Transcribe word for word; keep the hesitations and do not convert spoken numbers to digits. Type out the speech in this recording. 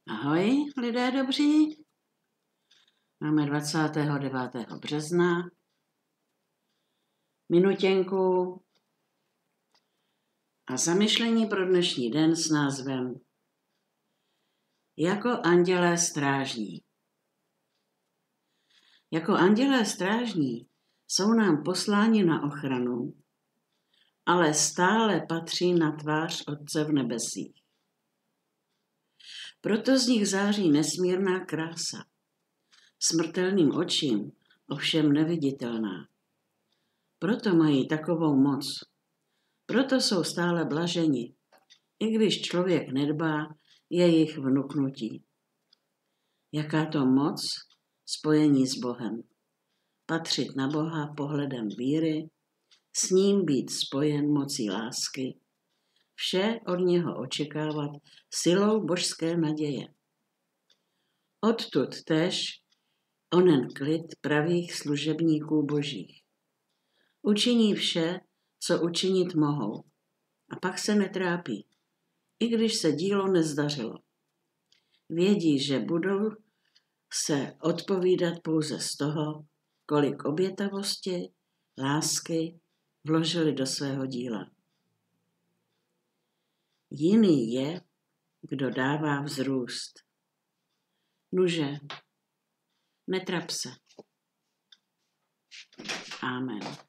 Ahoj, lidé dobří. Máme dvacátého devátého března. Minutěnku a zamyšlení pro dnešní den s názvem Jako andělé strážní. Jako andělé strážní jsou nám posláni na ochranu, ale stále patří na tvář Otce v nebesích. Proto z nich září nesmírná krása, smrtelným očím ovšem neviditelná. Proto mají takovou moc. Proto jsou stále blaženi, i když člověk nedbá jejich vnuknutí. Jaká to moc spojení s Bohem. Patřit na Boha pohledem víry, s ním být spojen mocí lásky, vše od něho očekávat silou božské naděje. Odtud též onen klid pravých služebníků božích. Učiní vše, co učinit mohou, a pak se netrápí, i když se dílo nezdařilo. Vědí, že budou se odpovídat pouze z toho, kolik obětavosti, lásky vložili do svého díla. Jiný je, kdo dává vzrůst. Nuže, netrap se. Amen.